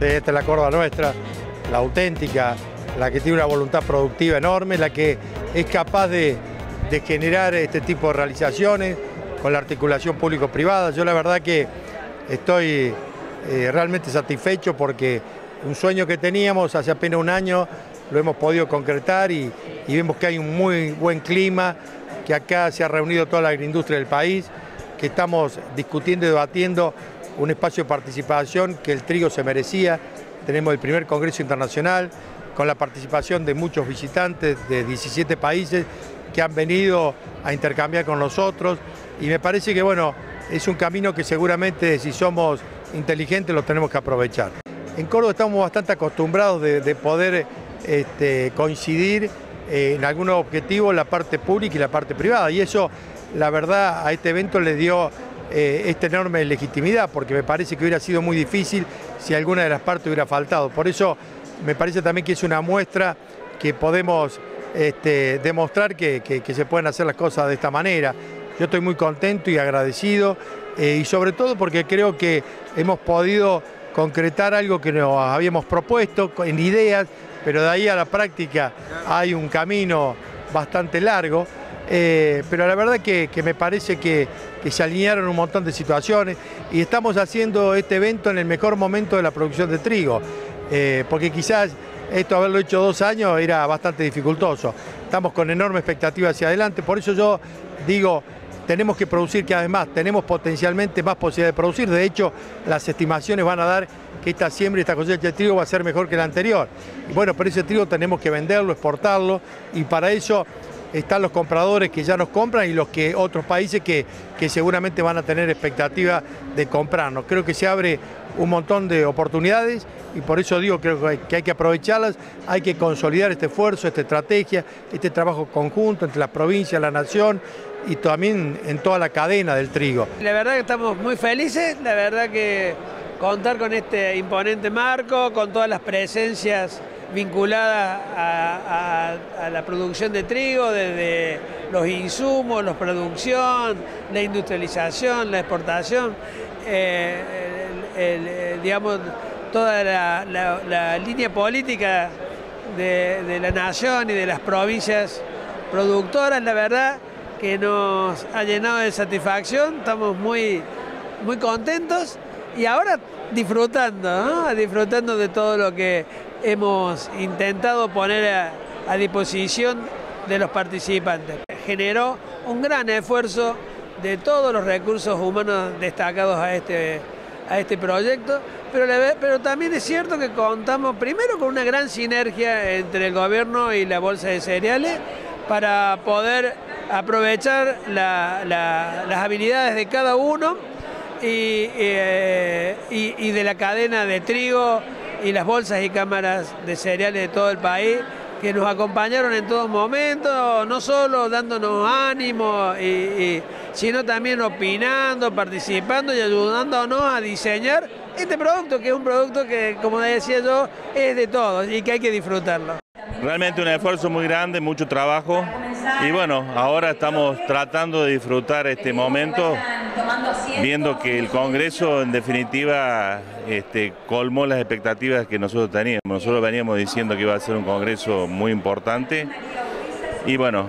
Esta es la Córdoba nuestra, la auténtica, la que tiene una voluntad productiva enorme, la que es capaz de generar este tipo de realizaciones con la articulación público-privada. Yo la verdad que estoy realmente satisfecho porque un sueño que teníamos hace apenas un año lo hemos podido concretar y vemos que hay un muy buen clima, que acá se ha reunido toda la agroindustria del país, que estamos discutiendo y debatiendo un espacio de participación que el trigo se merecía. Tenemos el primer Congreso Internacional con la participación de muchos visitantes de 17 países que han venido a intercambiar con nosotros y me parece que bueno, es un camino que seguramente si somos inteligentes lo tenemos que aprovechar. En Córdoba estamos bastante acostumbrados de poder coincidir en algunos objetivos la parte pública y la parte privada y eso la verdad a este evento le dio esta enorme legitimidad porque me parece que hubiera sido muy difícil si alguna de las partes hubiera faltado. Por eso me parece también que es una muestra que podemos demostrar que se pueden hacer las cosas de esta manera. Yo estoy muy contento y agradecido y sobre todo porque creo que hemos podido concretar algo que nos habíamos propuesto en ideas, pero de ahí a la práctica hay un camino bastante largo, pero la verdad que me parece que se alinearon un montón de situaciones y estamos haciendo este evento en el mejor momento de la producción de trigo, porque quizás esto haberlo hecho 2 años era bastante dificultoso. Estamos con enorme expectativa hacia adelante, por eso yo digo, tenemos que producir cada vez más, tenemos potencialmente más posibilidad de producir, de hecho las estimaciones van a dar que esta siembra y esta cosecha de trigo va a ser mejor que la anterior. Y bueno, pero ese trigo tenemos que venderlo, exportarlo y para eso están los compradores que ya nos compran y los que otros países que seguramente van a tener expectativa de comprarnos. Creo que se abre un montón de oportunidades y por eso digo creo que hay que aprovecharlas, hay que consolidar este esfuerzo, esta estrategia, este trabajo conjunto entre las provincias, la nación y también en toda la cadena del trigo. La verdad que estamos muy felices, la verdad que contar con este imponente marco, con todas las presencias vinculadas a la producción de trigo, desde los insumos, la producción, la industrialización, la exportación, digamos, toda la línea política de la nación y de las provincias productoras, la verdad que nos ha llenado de satisfacción, estamos muy contentos y ahora disfrutando, ¿no? Disfrutando de todo lo que hemos intentado poner a disposición de los participantes. Generó un gran esfuerzo de todos los recursos humanos destacados a este proyecto, pero también es cierto que contamos primero con una gran sinergia entre el gobierno y la bolsa de cereales para poder aprovechar las habilidades de cada uno y de la cadena de trigo y las bolsas y cámaras de cereales de todo el país que nos acompañaron en todo momento, no solo dándonos ánimo, sino también opinando, participando y ayudándonos a diseñar este producto, que es un producto que, como decía yo, es de todos y que hay que disfrutarlo. Realmente un esfuerzo muy grande, mucho trabajo y bueno, ahora estamos tratando de disfrutar este momento, viendo que el Congreso en definitiva colmó las expectativas que nosotros teníamos. Nosotros veníamos diciendo que iba a ser un Congreso muy importante y bueno,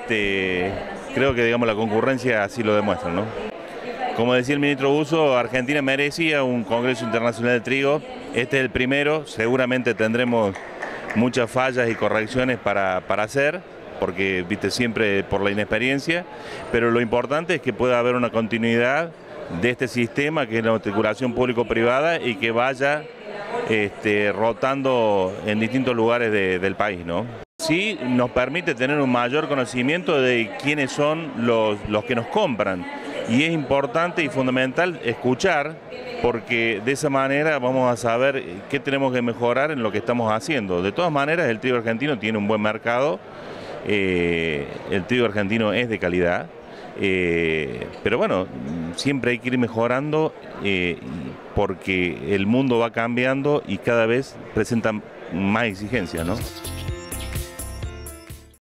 creo que digamos la concurrencia así lo demuestra, ¿no? Como decía el ministro Busso, Argentina merecía un Congreso Internacional de Trigo, este es el primero, seguramente tendremos muchas fallas y correcciones para hacer, porque viste siempre por la inexperiencia, pero lo importante es que pueda haber una continuidad de este sistema que es la articulación público-privada y que vaya rotando en distintos lugares del país, ¿no? Sí nos permite tener un mayor conocimiento de quiénes son los que nos compran y es importante y fundamental escuchar porque de esa manera vamos a saber qué tenemos que mejorar en lo que estamos haciendo. De todas maneras el trigo argentino tiene un buen mercado, el trigo argentino es de calidad, pero bueno, siempre hay que ir mejorando porque el mundo va cambiando y cada vez presenta más exigencias, ¿no?